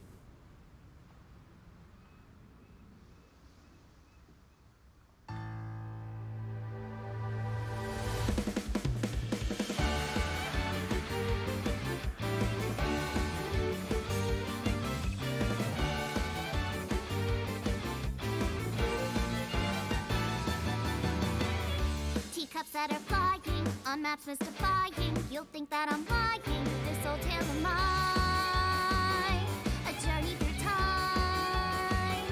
Speaker 11: Teacups that are flying, on maps mystifying. You'll think that I'm lying. This old tale of mine, a journey through time.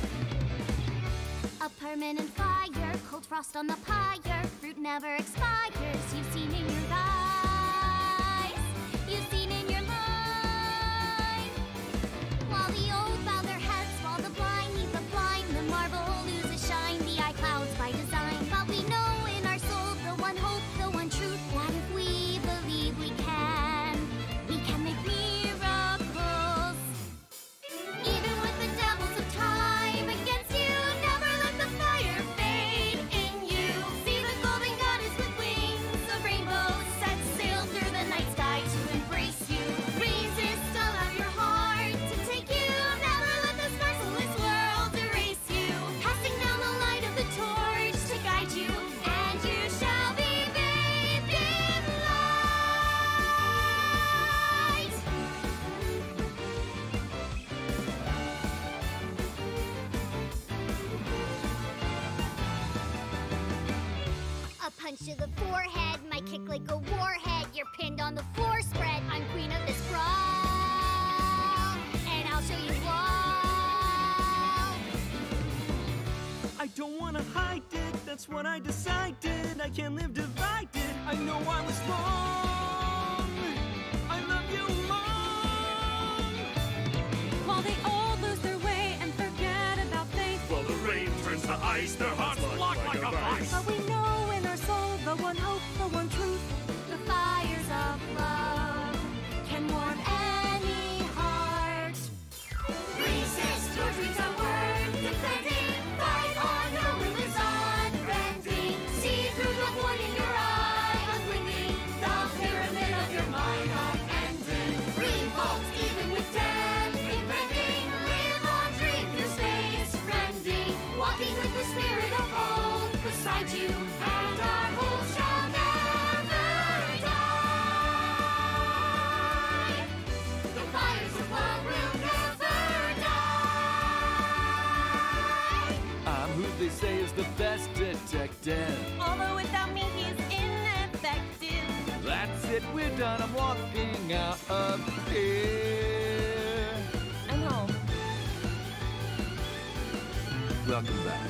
Speaker 11: A permanent fire, cold frost on the pyre. Fruit never expires. You've seen in your eyes, you've seen in your mind. While the old bow their heads, while the blind leave the blind, the marble loses shine. The eye clouds by design, but we know in our soul the one hope, the one truth, that if we believe we can, we can make miracles. Even with the devils of time against you, never let the fire fade in you. See the golden goddess with wings of rainbows set sail through the night sky to embrace you. Resist, allow your heart to take you. Never let this merciless world erase you. Passing down the light of the torch to guide you, and you shall be bathed in light. A punch to the forehead, my kick like a warhead. You're pinned on the floor spread. I'm queen of this brawl, and I'll show you all.
Speaker 19: I don't wanna hide it, that's what I decided. I can't live divided, I know I was wrong. I love you long.
Speaker 20: While they all lose their way and forget about faith.
Speaker 5: While the rain turns to ice, their hearts lock like a vice.
Speaker 20: But we know in our soul the one hope, the one truth.
Speaker 11: The fires of love can warm any heart. Resist, your dreams are worth defending. Fight on, your will is unbending. See through the void in your eye, unblinking. The pyramid of your mind unending. Revolt even with death impending. Live on, dream your space rending. Walking with the spirit of hope beside you, and our hope shall never die. The fires of love will never die.
Speaker 12: I'm who they say is the best detective.
Speaker 20: Although without me he's ineffective.
Speaker 12: That's it, we're done. I'm walking out of here.
Speaker 20: I'm home.
Speaker 3: Welcome back.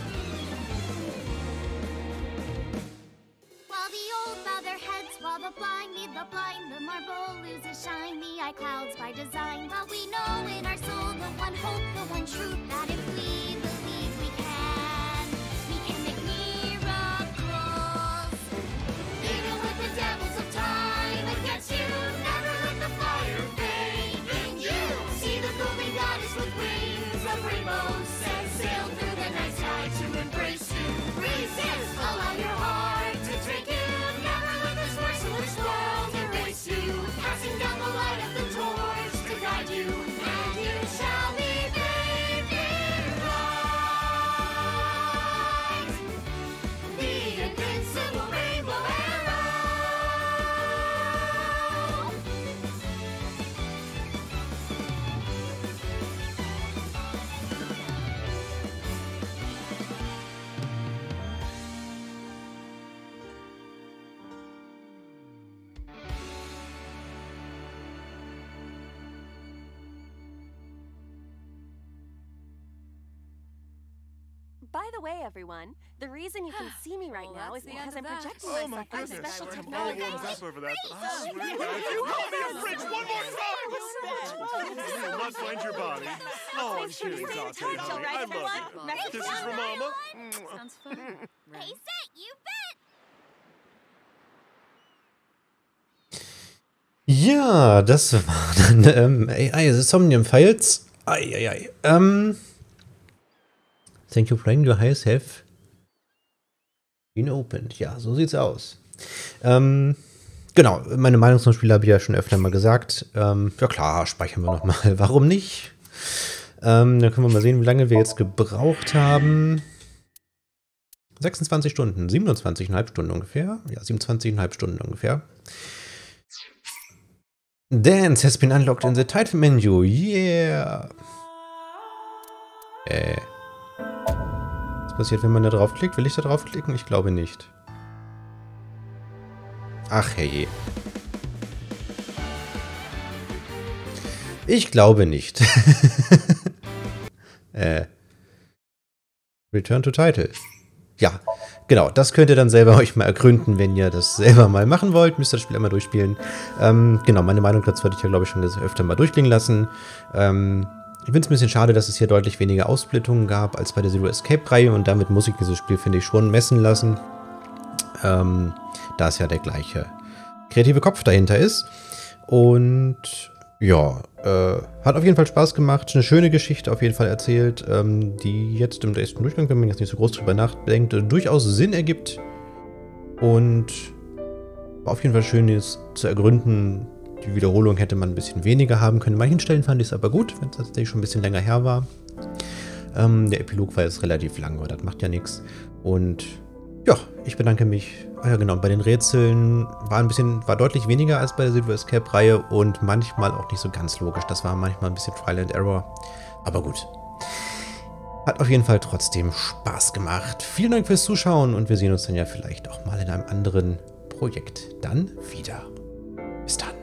Speaker 11: While the old bow their heads, while the blind lead the blind, the marble loses shine, the eye clouds by design. But we know in our soul the one hope, the one truth, that if we believe we can, we can make miracles. Even with the devils of time against you, never let the fire fade in you. See the golden goddess with wings of rainbows set sail through the night sky to embrace you. Resist, allow your heart to take you. Never let this merciless world erase you. Passing down the light of the torch to guide you, and you shall be bathed in light.
Speaker 18: the way, everyone, the reason you can see me right now is because I'm projecting
Speaker 2: Oh my
Speaker 18: myself
Speaker 2: goodness.
Speaker 18: special
Speaker 2: I'm all
Speaker 18: technology.
Speaker 2: warmed up over that. But I swear, if you call me a fridge one more time, you will not find your body. Oh, I'm kidding, Dante, honey. I love you. This is for Mama.
Speaker 20: Sounds fun.
Speaker 11: Face it, you bet!
Speaker 1: Ja, das waren ähm, A I Somnium Files. Eieiei. Ähm. Thank you for playing. Your eyes have been opened. Ja, so sieht's aus. Ähm, genau, meine Meinung zum Spiel habe ich ja schon öfter mal gesagt. Ähm, ja klar, speichern wir nochmal. Warum nicht? Ähm, dann können wir mal sehen, wie lange wir jetzt gebraucht haben. sechsundzwanzig Stunden, siebenundzwanzig Komma fünf Stunden ungefähr. Ja, siebenundzwanzig Komma fünf Stunden ungefähr. Dance has been unlocked in the title menu. Yeah. Äh. Was passiert, wenn man da draufklickt? Will ich da draufklicken? Ich glaube nicht. Ach herrje. Ich glaube nicht. äh. Return to Title. Ja, genau. Das könnt ihr dann selber euch mal ergründen, wenn ihr das selber mal machen wollt. Müsst ihr das Spiel einmal durchspielen. Ähm, genau, meine Meinung dazu hatte ich ja, glaube ich, schon öfter mal durchklingen lassen. Ähm, ich finde es ein bisschen schade, dass es hier deutlich weniger Aufsplittungen gab als bei der Zero Escape-Reihe. Und damit muss ich dieses Spiel, finde ich, schon messen lassen. Ähm, da es ja der gleiche kreative Kopf dahinter ist. Und ja, äh, hat auf jeden Fall Spaß gemacht. Eine schöne Geschichte auf jeden Fall erzählt, ähm, die jetzt im nächsten Durchgang, wenn man jetzt nicht so groß drüber nachdenkt, äh, durchaus Sinn ergibt. Und war auf jeden Fall schön, jetzt zu ergründen. Die Wiederholung hätte man ein bisschen weniger haben können. An manchen Stellen fand ich es aber gut, wenn es tatsächlich schon ein bisschen länger her war. Ähm, der Epilog war jetzt relativ lang, aber das macht ja nichts. Und ja, ich bedanke mich. Ah ja, genau, bei den Rätseln war ein bisschen, war deutlich weniger als bei der Zero Escape-Reihe und manchmal auch nicht so ganz logisch. Das war manchmal ein bisschen Trial and Error. Aber gut. Hat auf jeden Fall trotzdem Spaß gemacht. Vielen Dank fürs Zuschauen und wir sehen uns dann ja vielleicht auch mal in einem anderen Projekt dann wieder. Bis dann.